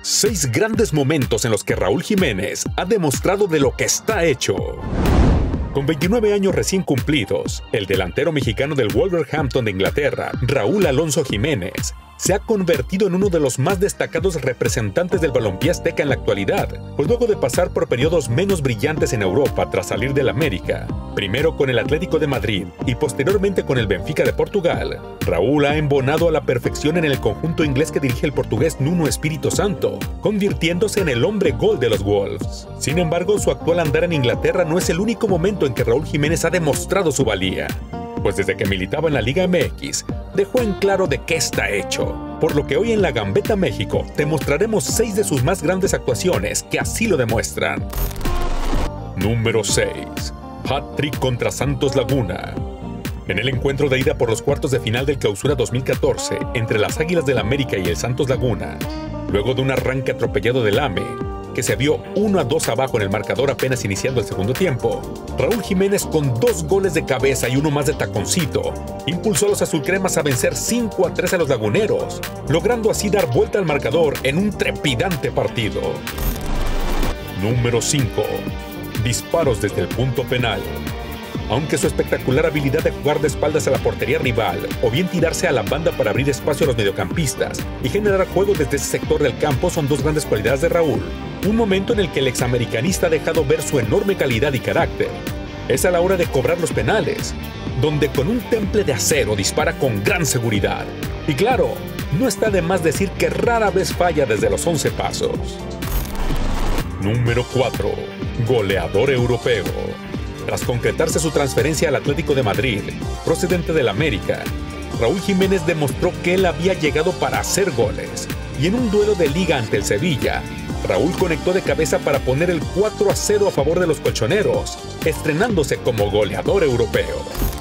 6 grandes momentos en los que Raúl Jiménez ha demostrado de lo que está hecho. Con 29 años recién cumplidos, el delantero mexicano del Wolverhampton de Inglaterra, Raúl Alonso Jiménez, se ha convertido en uno de los más destacados representantes del balompié azteca en la actualidad, pues luego de pasar por periodos menos brillantes en Europa tras salir del América, primero con el Atlético de Madrid y posteriormente con el Benfica de Portugal, Raúl ha embonado a la perfección en el conjunto inglés que dirige el portugués Nuno Espírito Santo, convirtiéndose en el hombre gol de los Wolves. Sin embargo, su actual andar en Inglaterra no es el único momento en que Raúl Jiménez ha demostrado su valía, pues desde que militaba en la Liga MX, dejó en claro de qué está hecho, por lo que hoy en La Gambeta México te mostraremos 6 de sus más grandes actuaciones que así lo demuestran. Número 6. Hat-trick contra Santos Laguna. En el encuentro de ida por los cuartos de final del Clausura 2014 entre las Águilas del América y el Santos Laguna, luego de un arranque atropellado del AME, que se vio 1-2 abajo en el marcador apenas iniciando el segundo tiempo, Raúl Jiménez, con 2 goles de cabeza y uno más de taconcito, impulsó a los azulcremas a vencer 5-3 a los laguneros, logrando así dar vuelta al marcador en un trepidante partido. Número 5. Disparos desde el punto penal. Aunque su espectacular habilidad de jugar de espaldas a la portería rival o bien tirarse a la banda para abrir espacio a los mediocampistas y generar juego desde ese sector del campo son 2 grandes cualidades de Raúl, un momento en el que el examericanista ha dejado ver su enorme calidad y carácter es a la hora de cobrar los penales, donde con un temple de acero dispara con gran seguridad. Y claro, no está de más decir que rara vez falla desde los 11 pasos. Número 4. Goleador europeo. Tras concretarse su transferencia al Atlético de Madrid, procedente del América, Raúl Jiménez demostró que él había llegado para hacer goles, y en un duelo de liga ante el Sevilla, Raúl conectó de cabeza para poner el 4-0 a favor de los colchoneros, estrenándose como goleador europeo.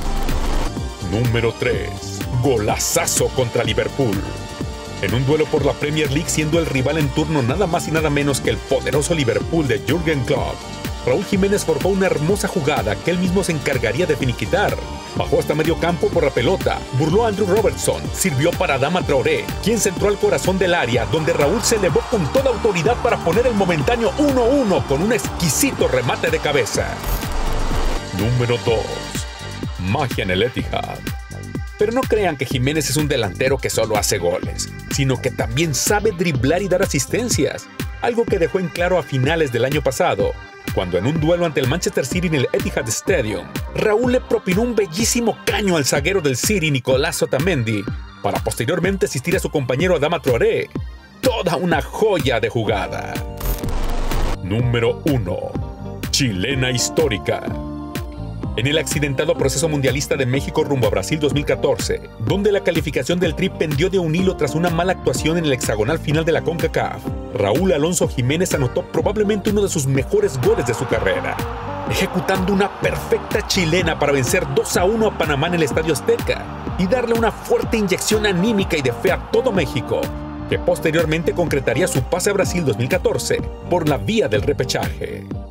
Número 3. Golazazo contra Liverpool. En un duelo por la Premier League, siendo el rival en turno nada más y nada menos que el poderoso Liverpool de Jürgen Klopp, Raúl Jiménez forjó una hermosa jugada que él mismo se encargaría de finiquitar. Bajó hasta medio campo por la pelota, burló a Andrew Robertson, sirvió para Adama Traoré, quien centró al corazón del área, donde Raúl se elevó con toda autoridad para poner el momentáneo 1-1 con un exquisito remate de cabeza. Número 2. Magia en el Etihad. Pero no crean que Jiménez es un delantero que solo hace goles, sino que también sabe driblar y dar asistencias, algo que dejó en claro a finales del año pasado, cuando en un duelo ante el Manchester City en el Etihad Stadium, Raúl le propinó un bellísimo caño al zaguero del City, Nicolás Otamendi, para posteriormente asistir a su compañero Adama Traoré. Toda una joya de jugada. Número 1. Chilena histórica. En el accidentado proceso mundialista de México rumbo a Brasil 2014, donde la calificación del Tri pendió de un hilo tras una mala actuación en el hexagonal final de la CONCACAF, Raúl Alonso Jiménez anotó probablemente uno de sus mejores goles de su carrera, ejecutando una perfecta chilena para vencer 2-1 a Panamá en el Estadio Azteca y darle una fuerte inyección anímica y de fe a todo México, que posteriormente concretaría su pase a Brasil 2014 por la vía del repechaje.